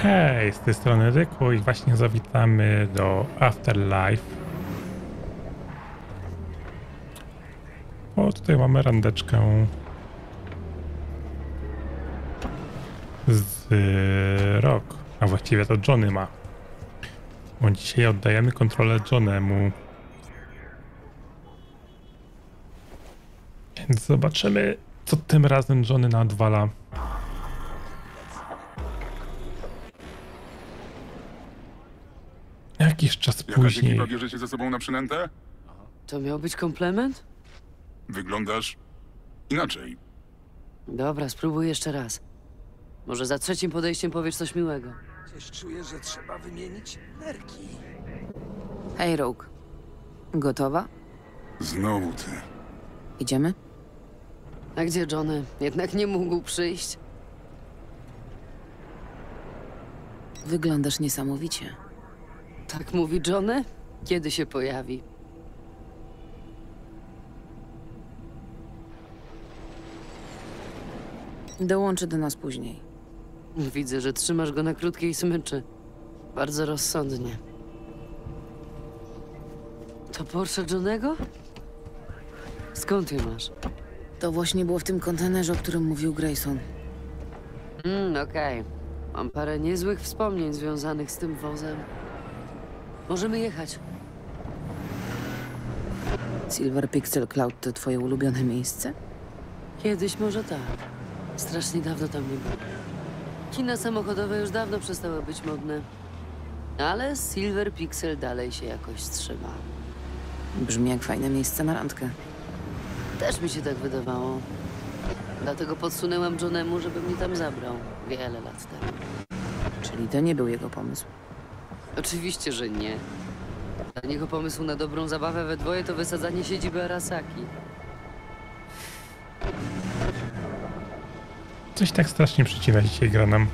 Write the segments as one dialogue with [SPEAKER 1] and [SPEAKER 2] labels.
[SPEAKER 1] Hej, z tej strony Ryku i właśnie zawitamy do Afterlife. O, tutaj mamy randeczkę z Rock, a właściwie to Johnny ma. Bo dzisiaj oddajemy kontrolę Johnemu. Więc zobaczymy, co tym razem Johnny nadwala. Jakiś czas później.
[SPEAKER 2] Jakaś ekipa bierze się ze sobą na przynętę?
[SPEAKER 3] To miał być komplement?
[SPEAKER 2] Wyglądasz inaczej.
[SPEAKER 3] Dobra, spróbuj jeszcze raz. Może za trzecim podejściem powiesz coś miłego.
[SPEAKER 4] Coś czuję, że trzeba wymienić nerki.
[SPEAKER 5] Hej, Rogue. Gotowa?
[SPEAKER 2] Znowu ty.
[SPEAKER 5] Idziemy?
[SPEAKER 3] A gdzie Johnny? Jednak nie mógł przyjść.
[SPEAKER 5] Wyglądasz niesamowicie.
[SPEAKER 3] Tak mówi Johnny? Kiedy się pojawi?
[SPEAKER 5] Dołączy do nas później.
[SPEAKER 3] Widzę, że trzymasz go na krótkiej smyczy. Bardzo rozsądnie. To Porsche Johnnego? Skąd je masz?
[SPEAKER 5] To właśnie było w tym kontenerze, o którym mówił Grayson.
[SPEAKER 3] Okej. Mam parę niezłych wspomnień związanych z tym wozem. Możemy jechać.
[SPEAKER 5] Silver Pixel Cloud to twoje ulubione miejsce?
[SPEAKER 3] Kiedyś może tak. Strasznie dawno tam nie było. Kina samochodowe już dawno przestały być modne. Ale Silver Pixel dalej się jakoś trzyma.
[SPEAKER 5] Brzmi jak fajne miejsce na randkę.
[SPEAKER 3] Też mi się tak wydawało. Dlatego podsunęłam Johnemu, żeby mnie tam zabrał. Wiele lat temu.
[SPEAKER 5] Czyli to nie był jego pomysł.
[SPEAKER 3] Oczywiście, że nie. Dla niego pomysł na dobrą zabawę we dwoje to wysadzanie siedziby Arasaki.
[SPEAKER 1] Coś tak strasznie przycina dzisiaj gra nam.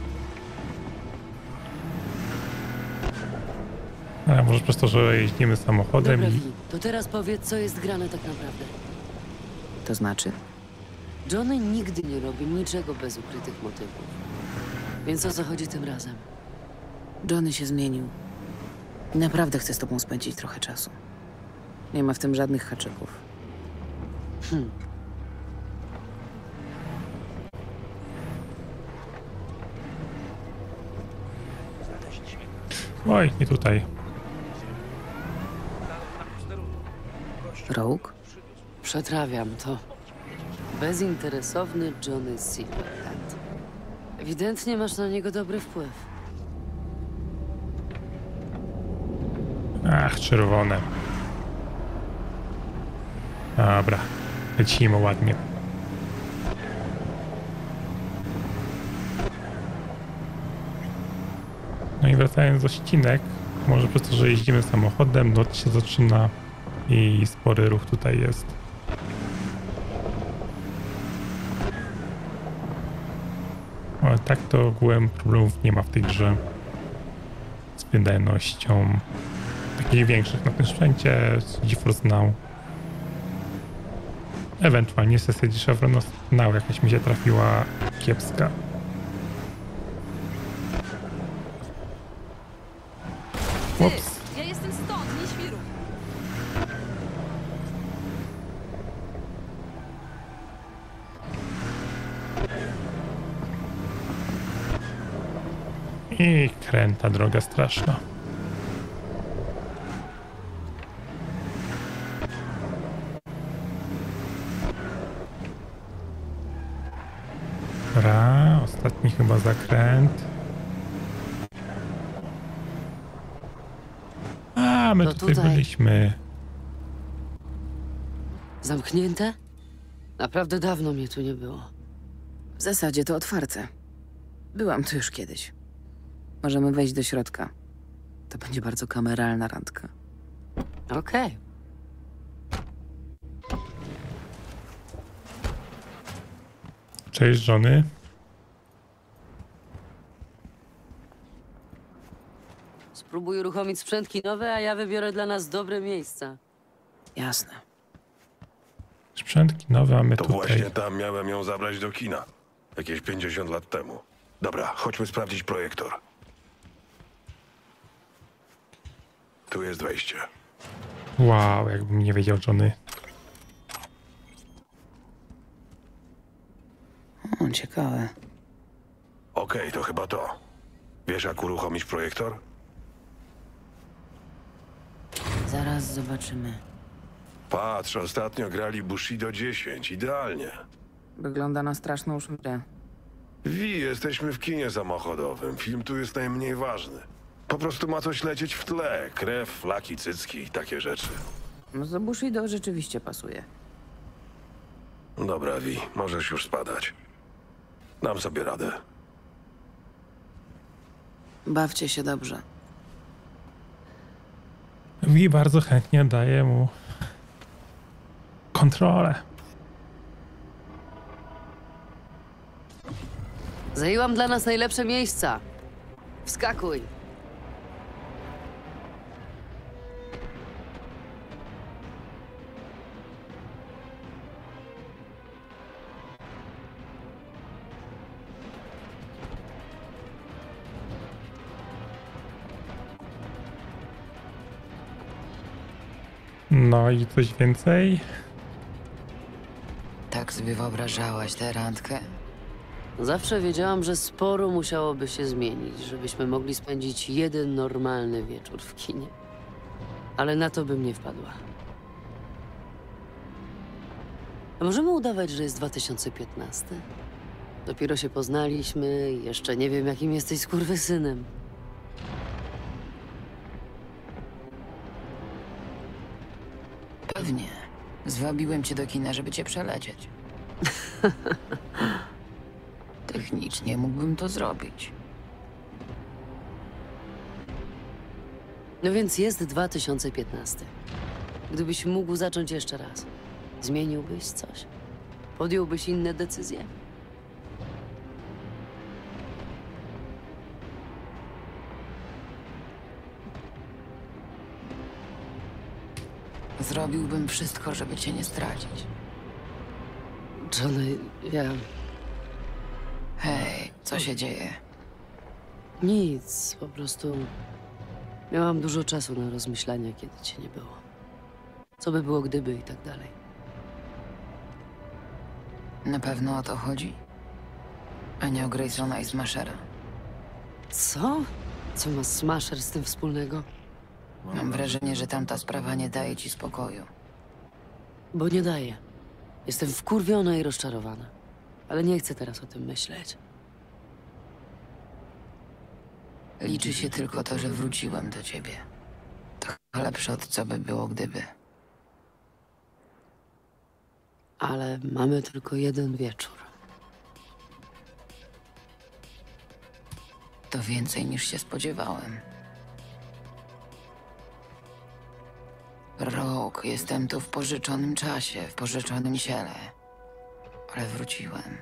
[SPEAKER 1] A może przez to, że jeździmy samochodem
[SPEAKER 3] Dobra,
[SPEAKER 1] i...
[SPEAKER 3] Vi, to teraz powiedz, co jest grane tak naprawdę.
[SPEAKER 5] To znaczy?
[SPEAKER 3] Johnny nigdy nie robi niczego bez ukrytych motywów. Więc o co chodzi tym razem?
[SPEAKER 5] Johnny się zmienił. I naprawdę chce z tobą spędzić trochę czasu. Nie ma w tym żadnych haczyków.
[SPEAKER 1] Oj, nie tutaj.
[SPEAKER 5] Rogue?
[SPEAKER 3] Przetrawiam to. Bezinteresowny Johnny Silverhand. Ewidentnie masz na niego dobry wpływ.
[SPEAKER 1] Ach, czerwone. Dobra, lecimy ładnie. No i wracając do ścinek, może przez to, że jeździmy samochodem, noc się zaczyna i spory ruch tutaj jest. Ale tak to ogółem problemów nie ma w tej grze z wydajnością takich większych na tym sprzęcie z GeForce Now. Ewentualnie sesja GeForce Now jakaś mi się trafiła kiepska. Ups.
[SPEAKER 6] Ja jestem stąd, nie świruj.
[SPEAKER 1] I kręta droga straszna. Dobra, ostatni chyba zakręt. A, my
[SPEAKER 3] To
[SPEAKER 1] tutaj
[SPEAKER 3] tutaj.
[SPEAKER 1] byliśmy.
[SPEAKER 3] Zamknięte? Naprawdę dawno mnie tu nie było.
[SPEAKER 5] W zasadzie to otwarte. Byłam tu już kiedyś. Możemy wejść do środka. To będzie bardzo kameralna randka.
[SPEAKER 3] Okej.
[SPEAKER 1] Cześć, żony.
[SPEAKER 3] Spróbuj uruchomić sprzętki nowe, a ja wybiorę dla nas dobre miejsca.
[SPEAKER 5] Jasne.
[SPEAKER 1] Sprzętki nowe mamy
[SPEAKER 7] To
[SPEAKER 1] tutaj.
[SPEAKER 7] właśnie tam miałem ją zabrać do kina. Jakieś 50 lat temu. Dobra, chodźmy sprawdzić projektor.
[SPEAKER 6] Tu jest wejście.
[SPEAKER 1] Wow, jakbym nie wiedział, Johnny.
[SPEAKER 5] O, ciekawe.
[SPEAKER 6] Okej, to chyba to. Wiesz, jak uruchomić projektor?
[SPEAKER 5] Zaraz zobaczymy.
[SPEAKER 6] Patrz, ostatnio grali Bushido 10. Idealnie.
[SPEAKER 5] Wygląda na straszną szmirę.
[SPEAKER 6] Jesteśmy w kinie samochodowym. Film tu jest najmniej ważny. Po prostu ma coś lecieć w tle. Krew, flaki, cycki i takie rzeczy.
[SPEAKER 5] No za Bushido rzeczywiście pasuje.
[SPEAKER 6] Dobra, Vi, możesz już spadać. Dam sobie radę.
[SPEAKER 5] Bawcie się dobrze.
[SPEAKER 1] Wi bardzo chętnie daje mu kontrolę.
[SPEAKER 3] Zajęłam dla nas najlepsze miejsca. Wskakuj.
[SPEAKER 1] No i coś więcej?
[SPEAKER 5] Tak sobie wyobrażałaś tę randkę?
[SPEAKER 3] Zawsze wiedziałam, że sporo musiałoby się zmienić, żebyśmy mogli spędzić jeden normalny wieczór w kinie. Ale na to bym nie wpadła. A możemy udawać, że jest 2015? Dopiero się poznaliśmy i jeszcze nie wiem, jakim jesteś skurwysynem.
[SPEAKER 5] Pewnie. Zwabiłem cię do kina, żeby cię przelecieć. Technicznie mógłbym to zrobić.
[SPEAKER 3] No więc jest 2015. Gdybyś mógł zacząć jeszcze raz, zmieniłbyś coś? Podjąłbyś inne decyzje?
[SPEAKER 5] Zrobiłbym wszystko, żeby cię nie stracić.
[SPEAKER 3] Johnny, ja...
[SPEAKER 5] Hej, co się dzieje?
[SPEAKER 3] Nic, po prostu... Miałam dużo czasu na rozmyślania, kiedy cię nie było. Co by było gdyby i tak dalej.
[SPEAKER 5] Na pewno o to chodzi? A nie o Graysona i Smashera.
[SPEAKER 3] Co? Co ma Smasher z tym wspólnego?
[SPEAKER 5] Mam wrażenie, że tamta sprawa nie daje ci spokoju.
[SPEAKER 3] Bo nie daje. Jestem wkurwiona i rozczarowana. Ale nie chcę teraz o tym myśleć.
[SPEAKER 5] Liczy się tylko to, że wróciłem do ciebie. To lepsze od co by było gdyby.
[SPEAKER 3] Ale mamy tylko jeden wieczór.
[SPEAKER 5] To więcej niż się spodziewałem. Rok, jestem tu w pożyczonym czasie, w pożyczonym ciele. Ale wróciłem.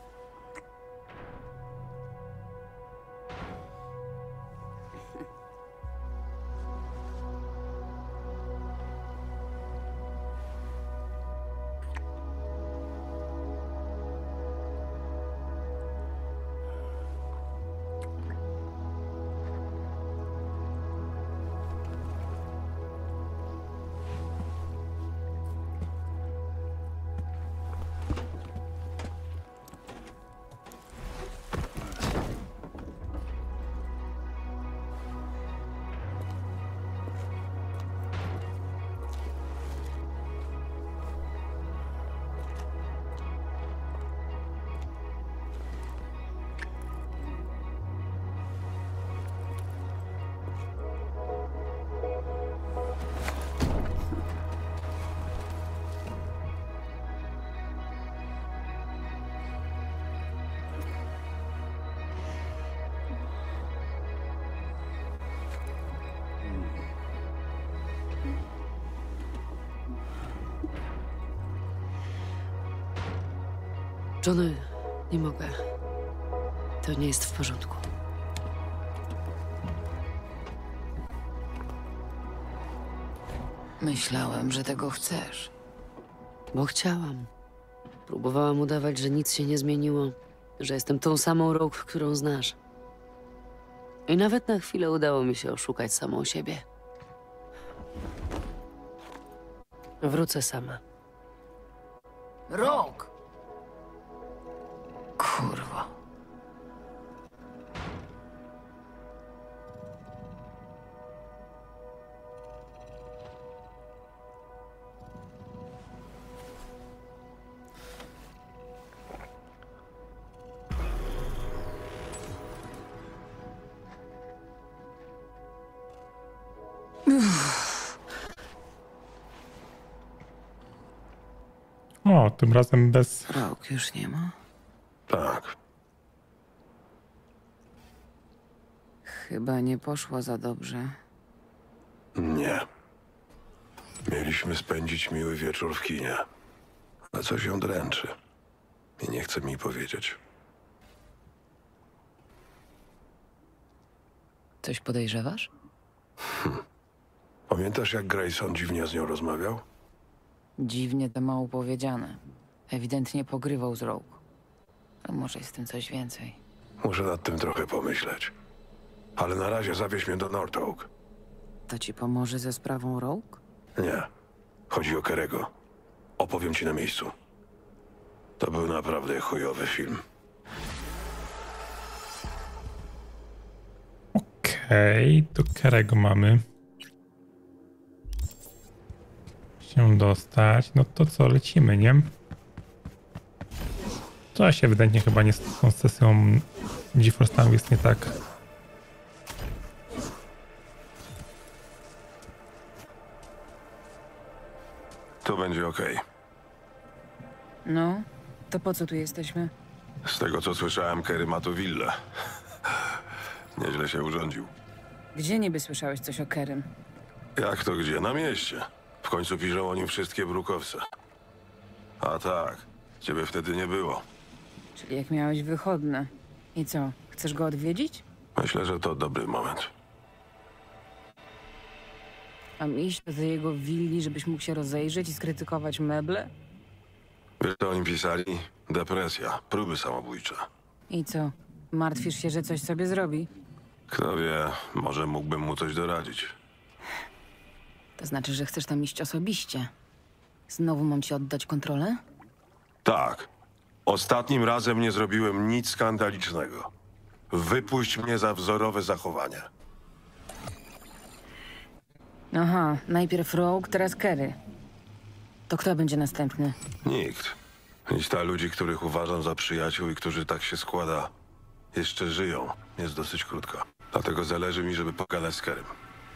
[SPEAKER 3] Johnny, nie mogę. To nie jest w porządku.
[SPEAKER 5] Myślałem, że tego chcesz.
[SPEAKER 3] Bo chciałam. Próbowałam udawać, że nic się nie zmieniło, że jestem tą samą Rogue, którą znasz. I nawet na chwilę udało mi się oszukać samą siebie. Wrócę sama.
[SPEAKER 5] Rok! Kurwa.
[SPEAKER 1] O, tym razem bez...
[SPEAKER 5] Rok już nie ma.
[SPEAKER 6] Tak.
[SPEAKER 5] Chyba nie poszło za dobrze.
[SPEAKER 6] Nie. Mieliśmy spędzić miły wieczór w kinie. A coś ją dręczy. I nie chce mi powiedzieć.
[SPEAKER 5] Coś podejrzewasz?
[SPEAKER 6] Pamiętasz, jak Grayson dziwnie z nią rozmawiał?
[SPEAKER 5] Dziwnie to mało powiedziane. Ewidentnie pogrywał z Rogue. A może jest w tym coś więcej.
[SPEAKER 6] Muszę nad tym trochę pomyśleć. Ale na razie zawieź mnie do Northoak.
[SPEAKER 5] To ci pomoże ze sprawą Rogue?
[SPEAKER 6] Nie. Chodzi o Kerego. Opowiem ci na miejscu. To był naprawdę chujowy film.
[SPEAKER 1] Okej, do Kerego mamy się dostać. No to co, lecimy, nie? To się ewidentnie chyba nie z tą sesją GeForce Now jest nie tak.
[SPEAKER 6] To będzie okej.
[SPEAKER 5] No, to po co tu jesteśmy?
[SPEAKER 6] Z tego co słyszałem, Kerry ma tu willę. Nieźle się urządził.
[SPEAKER 5] Gdzie niby słyszałeś coś o Kerym?
[SPEAKER 6] Jak to gdzie? Na mieście. W końcu piszą o nim wszystkie brukowce. A tak, ciebie wtedy nie było.
[SPEAKER 5] Czyli jak miałeś wychodne. I co, chcesz go odwiedzić?
[SPEAKER 6] Myślę, że to dobry moment.
[SPEAKER 5] Mam iść do tej jego willi, żebyś mógł się rozejrzeć i skrytykować meble?
[SPEAKER 6] Wiesz, co o nim pisali? Depresja, próby samobójcze.
[SPEAKER 5] I co, martwisz się, że coś sobie zrobi?
[SPEAKER 6] Kto wie, może mógłbym mu coś doradzić.
[SPEAKER 5] To znaczy, że chcesz tam iść osobiście. Znowu mam ci oddać kontrolę?
[SPEAKER 6] Tak. Ostatnim razem nie zrobiłem nic skandalicznego. Wypuść mnie za wzorowe zachowanie.
[SPEAKER 5] Aha, najpierw Rogue, teraz Kerry. To kto będzie następny?
[SPEAKER 6] Nikt. Lista ludzi, których uważam za przyjaciół i którzy tak się składa, jeszcze żyją. Jest dosyć krótka. Dlatego zależy mi, żeby pogadać z Kerrym.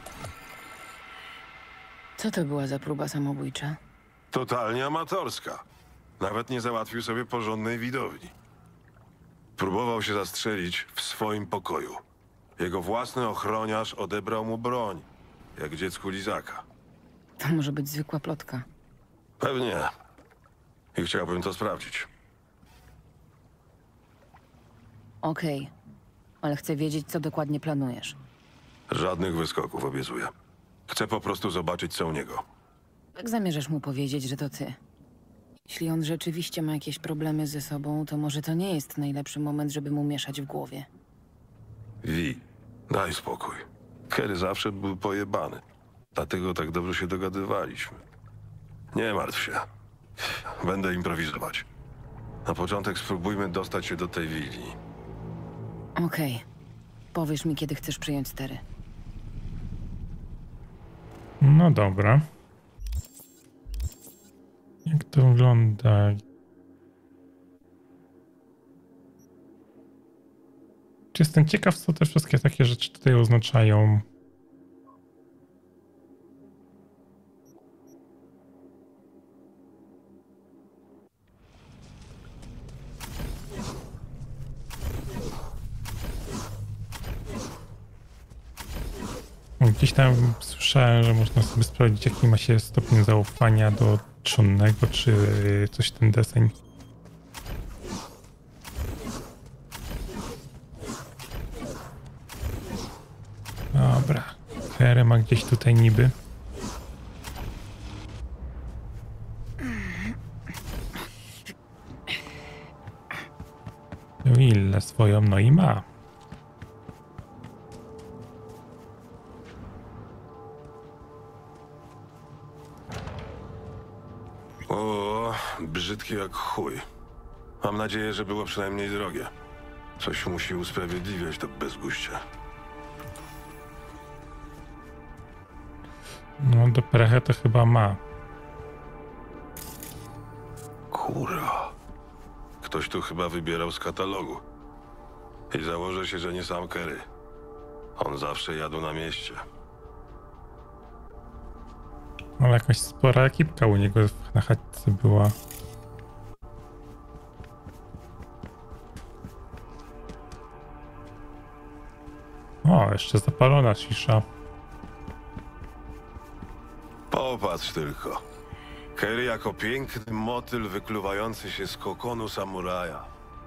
[SPEAKER 5] Co to była za próba samobójcza?
[SPEAKER 6] Totalnie amatorska. Nawet nie załatwił sobie porządnej widowni. Próbował się zastrzelić w swoim pokoju. Jego własny ochroniarz odebrał mu broń, jak dziecku lizaka.
[SPEAKER 5] To może być zwykła plotka.
[SPEAKER 6] Pewnie. I chciałbym to sprawdzić.
[SPEAKER 5] Okej, ale chcę wiedzieć, co dokładnie planujesz.
[SPEAKER 6] Żadnych wyskoków, obiecuję. Chcę po prostu zobaczyć, co u niego.
[SPEAKER 5] Jak zamierzasz mu powiedzieć, że to ty? Jeśli on rzeczywiście ma jakieś problemy ze sobą, to może to nie jest najlepszy moment, żeby mu mieszać w głowie.
[SPEAKER 6] Wi, daj spokój. Kerry zawsze był pojebany. Dlatego tak dobrze się dogadywaliśmy. Nie martw się. Będę improwizować. Na początek spróbujmy dostać się do tej willi.
[SPEAKER 5] Okej. Powiesz mi, kiedy chcesz przyjąć stery.
[SPEAKER 1] No dobra. Jak to wygląda? Czy jestem ciekaw, co te wszystkie takie rzeczy tutaj oznaczają? Gdzieś tam słyszałem, że można sobie sprawdzić, jaki ma się stopień zaufania do Johnnego, czy coś ten deseń. Dobra, Kerry ma gdzieś tutaj niby. Willę swoją, no i ma.
[SPEAKER 6] brzydkie jak chuj. Mam nadzieję, że było przynajmniej drogie. Coś musi usprawiedliwiać to bezguście.
[SPEAKER 1] No, do prechę to chyba ma.
[SPEAKER 6] Kurwa. Ktoś tu chyba wybierał z katalogu. I założę się, że nie sam Kerry. On zawsze jadł na mieście.
[SPEAKER 1] Ale jakaś spora ekipka u niego na chatce była. O, jeszcze zapalona cisza.
[SPEAKER 6] Popatrz tylko. Kerry jako piękny motyl wykluwający się z kokonu samuraja.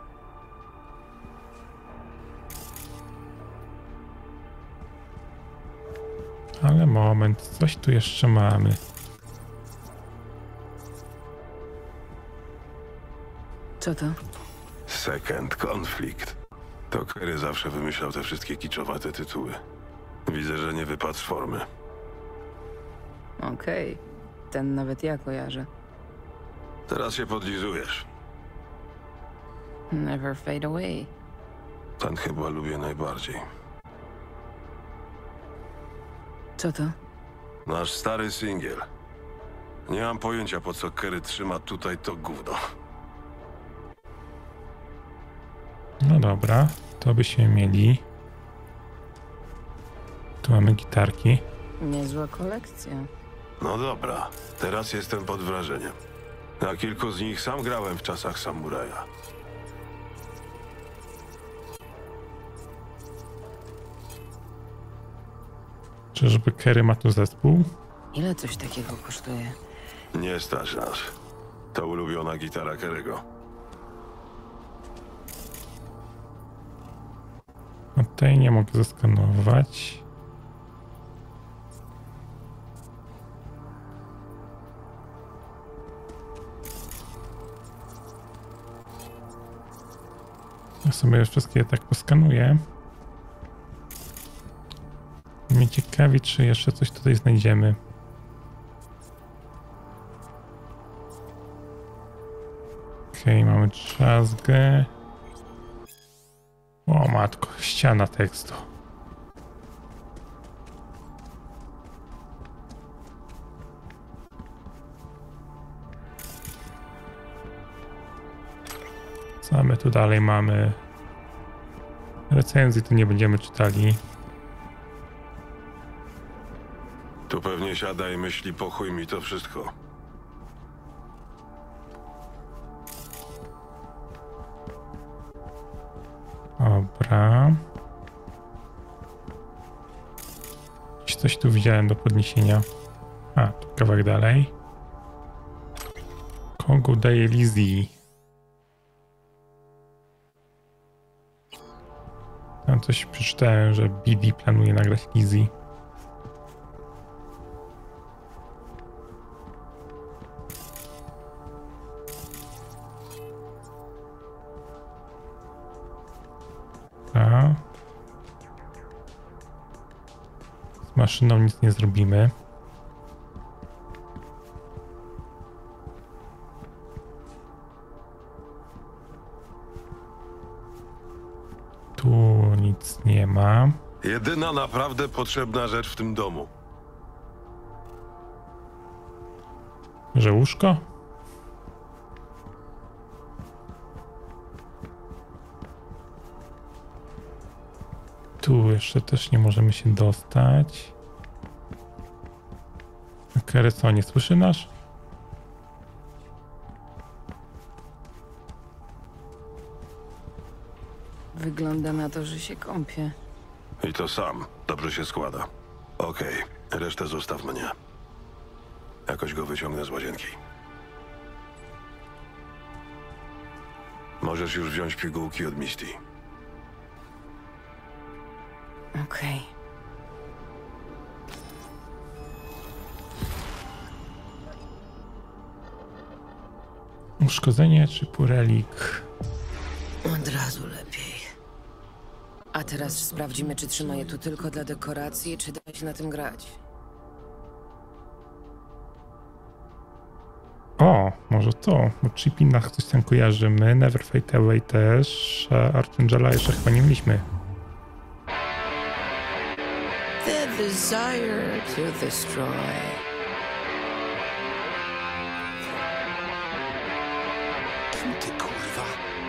[SPEAKER 1] Ale moment, coś tu jeszcze mamy.
[SPEAKER 5] Co to?
[SPEAKER 6] Second Conflict. To Kerry zawsze wymyślał te wszystkie kiczowate tytuły. Widzę, że nie wypadł z formy.
[SPEAKER 5] Okej. Ten nawet ja kojarzę.
[SPEAKER 6] Teraz się podlizujesz.
[SPEAKER 5] Never fade away.
[SPEAKER 6] Ten chyba lubię najbardziej.
[SPEAKER 5] Co to?
[SPEAKER 6] Nasz stary singiel. Nie mam pojęcia, po co Kerry trzyma tutaj to gówno.
[SPEAKER 1] No dobra, to byśmy mieli. Tu mamy gitarki.
[SPEAKER 5] Niezła kolekcja.
[SPEAKER 6] No dobra, teraz jestem pod wrażeniem. Na kilku z nich sam grałem w czasach samuraja.
[SPEAKER 1] Czyżby Kerry ma tu zespół?
[SPEAKER 5] Ile coś takiego kosztuje?
[SPEAKER 6] Nie stać nas. To ulubiona gitara Kerry'ego.
[SPEAKER 1] No tej nie mogę zeskanować. Ja sobie wszystkie tak poskanuję. Mnie ciekawi, czy jeszcze coś tutaj znajdziemy. Okej, mamy drzazgę. O matko, ściana tekstu. Co my tu dalej mamy? Recenzji tu nie będziemy czytali.
[SPEAKER 6] Tu pewnie siada i myśli, po chuj mi to wszystko.
[SPEAKER 1] Dobra. Coś tu widziałem do podniesienia. A, tu kawałek dalej. Kogo daje Lizzie? Tam coś przeczytałem, że BD planuje nagrać Lizzie. A. Z maszyną nic nie zrobimy. Tu nic nie ma.
[SPEAKER 6] Jedyna naprawdę potrzebna rzecz w tym domu.
[SPEAKER 1] Że łóżko? Tu jeszcze też nie możemy się dostać. Kerry, co, nie słyszy nas?
[SPEAKER 5] Wygląda na to, że się kąpie.
[SPEAKER 6] I to sam. Dobrze się składa. Okej, resztę zostaw mnie. Jakoś go wyciągnę z łazienki. Możesz już wziąć pigułki od Misty.
[SPEAKER 5] Okej.
[SPEAKER 1] Uszkodzenie czy purelik?
[SPEAKER 5] Od razu lepiej. A teraz sprawdzimy, czy trzyma je tu tylko dla dekoracji, czy da się na tym grać.
[SPEAKER 1] O, może to, bo Chipina coś tam kojarzymy, Never Fade Away też, a Archangela jeszcze chyba nie mieliśmy.
[SPEAKER 5] The desire to destroy.
[SPEAKER 4] Kim ty, kurwa?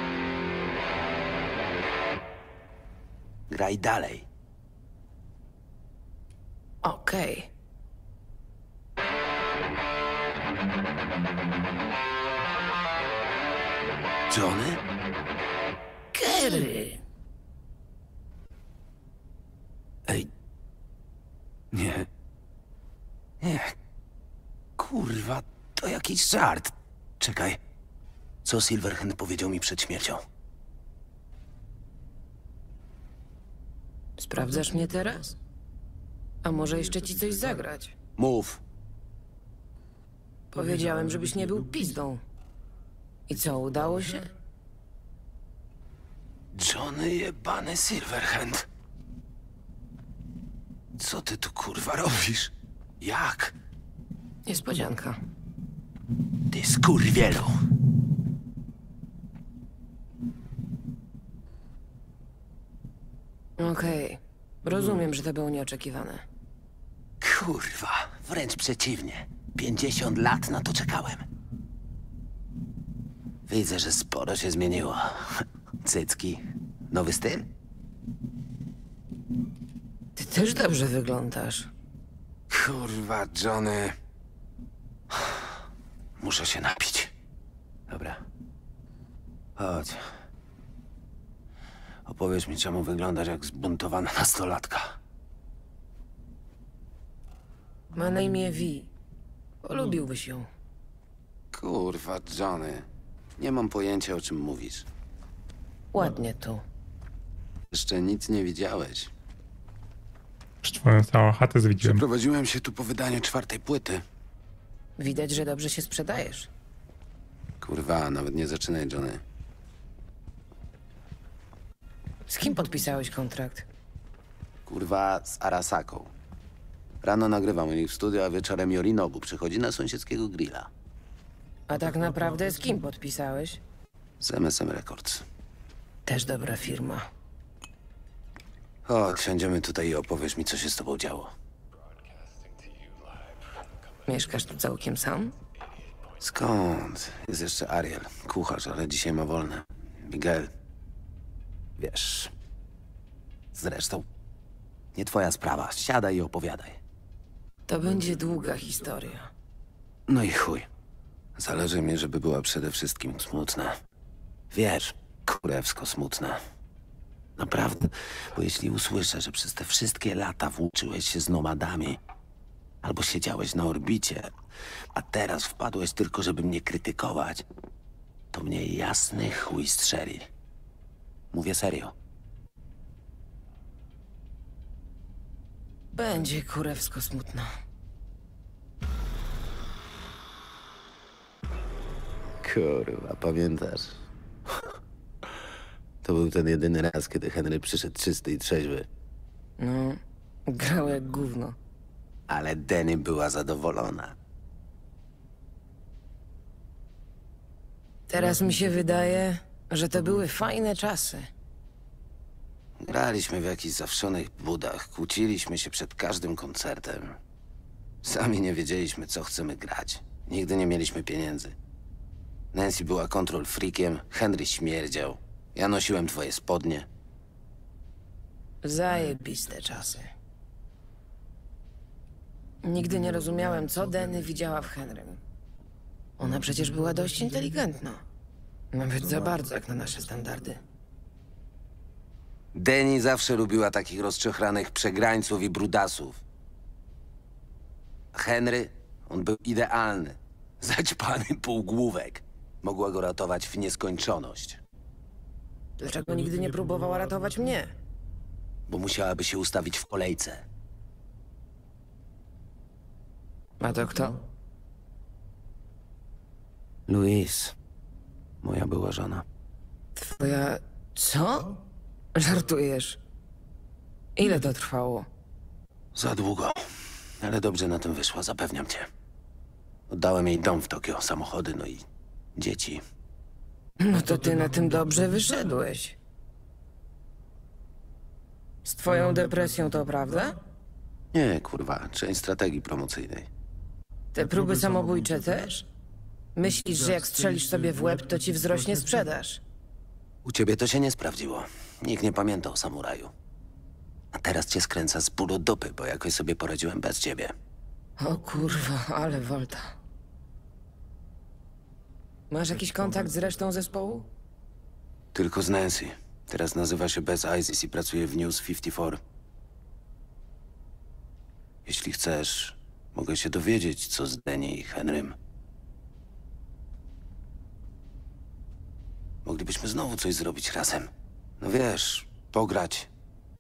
[SPEAKER 4] Graj dalej.
[SPEAKER 5] Okej.
[SPEAKER 4] Johnny?
[SPEAKER 5] Kerry.
[SPEAKER 4] Ej. Nie. Nie. Kurwa, to jakiś żart. Czekaj. Co Silverhand powiedział mi przed śmiercią?
[SPEAKER 5] Sprawdzasz mnie teraz? A może jeszcze ci coś zagrać?
[SPEAKER 4] Mów.
[SPEAKER 5] Powiedziałem, żebyś nie był pizdą. I co, udało się?
[SPEAKER 4] Johnny jebany Silverhand. Co ty tu kurwa robisz? Jak?
[SPEAKER 5] Niespodzianka.
[SPEAKER 4] Ty skurwielu.
[SPEAKER 5] Okej. Rozumiem, że to było nieoczekiwane.
[SPEAKER 4] Kurwa, wręcz przeciwnie. 50 lat na to czekałem. Widzę, że sporo się zmieniło. Cycki. Nowy styl?
[SPEAKER 5] Ty też dobrze wyglądasz.
[SPEAKER 4] Kurwa, Johnny. Muszę się napić. Dobra. Chodź. Opowiedz mi, czemu wyglądasz jak zbuntowana nastolatka.
[SPEAKER 5] Ma na imię Vi. Polubiłbyś ją.
[SPEAKER 4] Kurwa, Johnny. Nie mam pojęcia, o czym mówisz.
[SPEAKER 5] Ładnie tu.
[SPEAKER 4] Jeszcze nic nie widziałeś.
[SPEAKER 1] Już twoją całą chatę zwiedziłem.
[SPEAKER 4] Przeprowadziłem się tu po wydaniu 4. płyty.
[SPEAKER 5] Widać, że dobrze się sprzedajesz.
[SPEAKER 4] Kurwa, nawet nie zaczynaj, Johnny.
[SPEAKER 5] Z kim podpisałeś kontrakt?
[SPEAKER 4] Kurwa, z Arasaką. Rano nagrywam u nich w studio, a wieczorem Yorinobu przychodzi na sąsiedzkiego grilla.
[SPEAKER 5] A tak naprawdę z kim podpisałeś?
[SPEAKER 4] Z MSM Records.
[SPEAKER 5] Też dobra firma.
[SPEAKER 4] Chodź, siądziemy tutaj i opowiesz mi, co się z tobą działo.
[SPEAKER 5] Mieszkasz tu całkiem sam?
[SPEAKER 4] Skąd? Jest jeszcze Ariel, kucharz, ale dzisiaj ma wolne. Miguel. Wiesz. Zresztą, nie twoja sprawa. Siadaj i opowiadaj.
[SPEAKER 5] To będzie długa historia.
[SPEAKER 4] No i chuj. Zależy mi, żeby była przede wszystkim smutna. Wiesz, kurewsko smutna. Naprawdę, bo jeśli usłyszę, że przez te wszystkie lata włóczyłeś się z nomadami, albo siedziałeś na orbicie, a teraz wpadłeś tylko, żeby mnie krytykować, to mnie jasny chuj strzeli. Mówię serio.
[SPEAKER 5] Będzie kurewsko smutno.
[SPEAKER 4] Kurwa, pamiętasz? To był ten jedyny raz, kiedy Henry przyszedł czysty i trzeźwy.
[SPEAKER 5] No, grał jak gówno.
[SPEAKER 4] Ale Denny była zadowolona.
[SPEAKER 5] Teraz mi się wydaje, że to były fajne czasy.
[SPEAKER 4] Graliśmy w jakichś zawszonych budach, kłóciliśmy się przed każdym koncertem. Sami nie wiedzieliśmy, co chcemy grać. Nigdy nie mieliśmy pieniędzy. Nancy była kontrol freakiem, Henry śmierdział. Ja nosiłem twoje spodnie.
[SPEAKER 5] Zajebiste czasy. Nigdy nie rozumiałem, co Denny widziała w Henrym. Ona przecież była dość inteligentna. Nawet za bardzo jak na nasze standardy.
[SPEAKER 4] Denny zawsze lubiła takich rozczochranych przegrańców i brudasów. Henry, on był idealny. Zaćpany półgłówek. Mogła go ratować w nieskończoność.
[SPEAKER 5] Dlaczego nigdy nie próbowała ratować mnie?
[SPEAKER 4] Bo musiałaby się ustawić w kolejce.
[SPEAKER 5] A to kto?
[SPEAKER 4] Louise. Moja była żona.
[SPEAKER 5] Twoja... co? Żartujesz. Ile to trwało?
[SPEAKER 4] Za długo. Ale dobrze na tym wyszło, zapewniam cię. Oddałem jej dom w Tokio, samochody, no i dzieci.
[SPEAKER 7] No to ty na tym dobrze wyszedłeś. Z twoją depresją to prawda?
[SPEAKER 4] Nie, kurwa, część strategii promocyjnej.
[SPEAKER 7] Te próby samobójcze też? Myślisz, że jak strzelisz sobie w łeb, to ci wzrośnie sprzedaż?
[SPEAKER 4] U ciebie to się nie sprawdziło. Nikt nie pamięta o samuraju. A teraz cię skręca z bólu dupy, bo jakoś sobie poradziłem bez ciebie.
[SPEAKER 7] O kurwa, ale wolta. Masz jakiś kontakt z resztą zespołu?
[SPEAKER 4] Tylko z Nancy. Teraz nazywa się Beth Isis i pracuje w News 54. Jeśli chcesz, mogę się dowiedzieć, co z Danny i Henrym. Moglibyśmy znowu coś zrobić razem. No wiesz, pograć.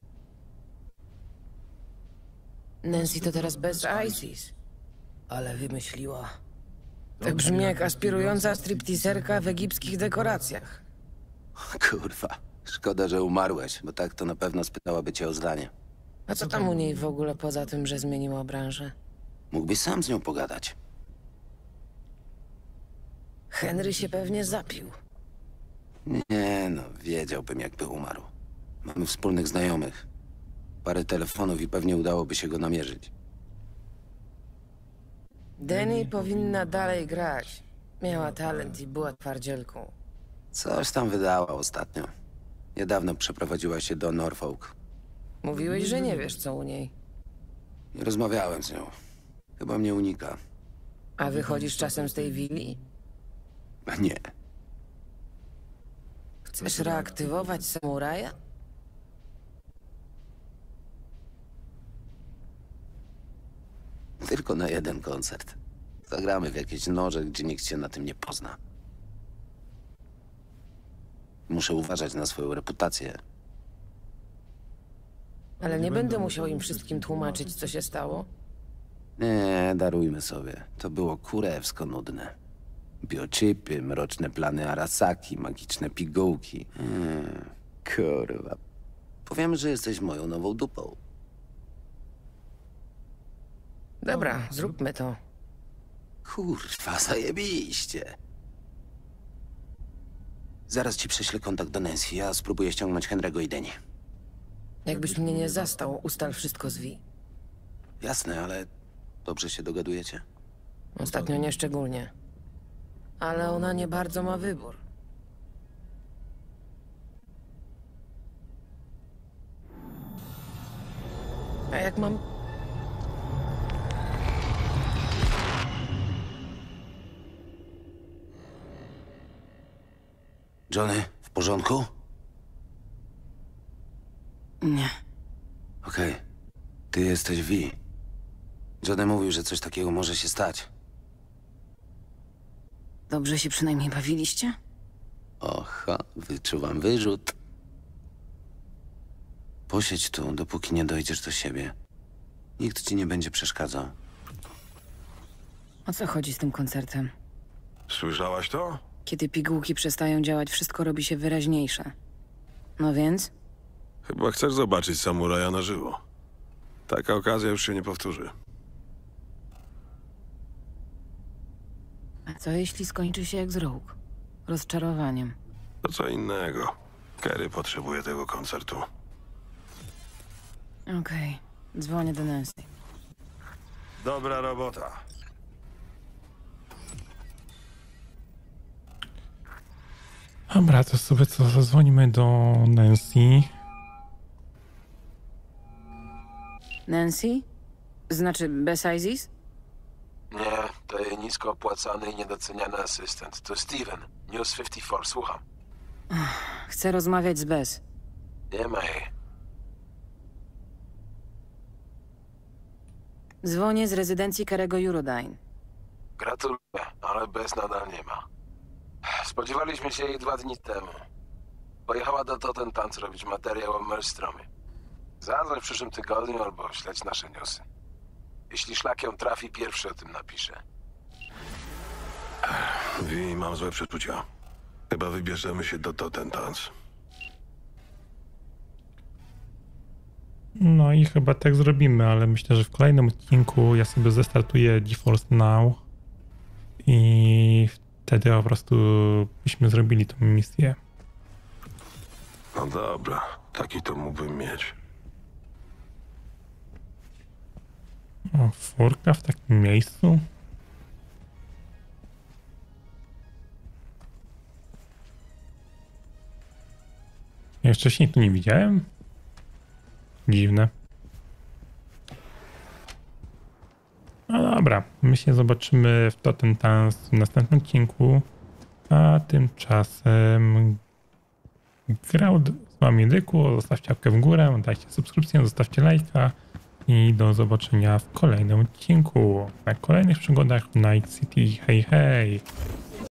[SPEAKER 7] Nancy to teraz bez ISIS. Ale wymyśliła. Tak brzmi jak aspirująca stripteaserka w egipskich dekoracjach.
[SPEAKER 4] Kurwa, szkoda, że umarłeś, bo tak to na pewno spytałaby cię o zdanie.
[SPEAKER 7] A co tam u niej w ogóle poza tym, że zmieniła branżę?
[SPEAKER 4] Mógłbyś sam z nią pogadać.
[SPEAKER 7] Henry się pewnie zapił.
[SPEAKER 4] Nie no, wiedziałbym, jakby umarł. Mamy wspólnych znajomych. Parę telefonów i pewnie udałoby się go namierzyć.
[SPEAKER 7] Danny powinna dalej grać. Miała talent i była twardzielką.
[SPEAKER 4] Coś tam wydała ostatnio. Niedawno przeprowadziła się do Norfolk.
[SPEAKER 7] Mówiłeś, że nie wiesz, co u niej.
[SPEAKER 4] Nie rozmawiałem z nią. Chyba mnie unika.
[SPEAKER 7] A wychodzisz czasem z tej willi?
[SPEAKER 4] Nie.
[SPEAKER 7] Chcesz reaktywować samuraja?
[SPEAKER 4] Tylko na jeden koncert. Zagramy w jakieś noże, gdzie nikt się na tym nie pozna. Muszę uważać na swoją reputację.
[SPEAKER 7] Ale nie będę musiał im wszystkim tłumaczyć, co się stało.
[SPEAKER 4] Nie, darujmy sobie. To było kurewsko nudne. Biochipy, mroczne plany Arasaki, magiczne pigułki. Kurwa. Powiem, że jesteś moją nową dupą.
[SPEAKER 7] Dobra, zróbmy to.
[SPEAKER 4] Kurwa, zajebiście. Zaraz ci prześlę kontakt do Nancy, ja spróbuję ściągnąć Henry'ego i Danny.
[SPEAKER 7] Jakbyś mnie nie zastał, ustal wszystko z Vi.
[SPEAKER 4] Jasne, ale dobrze się dogadujecie?
[SPEAKER 7] Ostatnio nie szczególnie. Ale ona nie bardzo ma wybór. A jak mam...
[SPEAKER 4] Johnny, w porządku?
[SPEAKER 5] Nie.
[SPEAKER 4] Okej. Ty jesteś Vi. Johnny mówił, że coś takiego może się stać.
[SPEAKER 5] Dobrze się przynajmniej bawiliście?
[SPEAKER 4] Oha, wyczuwam wyrzut. Posiedź tu, dopóki nie dojdziesz do siebie. Nikt ci nie będzie przeszkadzał.
[SPEAKER 5] O co chodzi z tym koncertem?
[SPEAKER 6] Słyszałaś to?
[SPEAKER 5] Kiedy pigułki przestają działać, wszystko robi się wyraźniejsze. No więc?
[SPEAKER 6] Chyba chcesz zobaczyć samuraja na żywo. Taka okazja już się nie powtórzy.
[SPEAKER 5] A co jeśli skończy się jak z Rogue? Rozczarowaniem.
[SPEAKER 6] To co innego. Kerry potrzebuje tego koncertu.
[SPEAKER 5] Okej. Dzwonię do Nancy.
[SPEAKER 6] Dobra robota.
[SPEAKER 1] Dobra, to sobie co, zadzwonimy do Nancy.
[SPEAKER 5] Nancy? Znaczy bez Isis?
[SPEAKER 8] Nie, to jej nisko opłacany i niedoceniany asystent. To Steven, News 54, słucham.
[SPEAKER 5] Chcę rozmawiać z Bez.
[SPEAKER 8] Nie ma jej.
[SPEAKER 5] Dzwonię z rezydencji Kerego Eurodyne.
[SPEAKER 8] Gratuluję, ale bez nadal nie ma. Spodziewaliśmy się jej 2 dni temu. Pojechała do Tottenham robić materiał o Maelstromie. Zadzwoń w przyszłym tygodniu albo śledź nasze newsy. Jeśli szlak ją trafi, pierwszy o tym napisze.
[SPEAKER 6] Wi, mam złe przeczucia. Chyba wybierzemy się do Tottenham.
[SPEAKER 1] No i chyba tak zrobimy, ale myślę, że w kolejnym odcinku ja sobie zestartuję GeForce Now i wtedy po prostu byśmy zrobili tą misję.
[SPEAKER 6] No dobra, taki to mógłbym mieć.
[SPEAKER 1] O, furka w takim miejscu? Ja jeszcze wcześniej tu nie widziałem. Dziwne. No dobra, my się zobaczymy w Totem Tans w następnym odcinku, a tymczasem grał z wami Dyku, zostawcie łapkę w górę, dajcie subskrypcję, zostawcie lajka i do zobaczenia w kolejnym odcinku na kolejnych przygodach Night City. Hej, hej!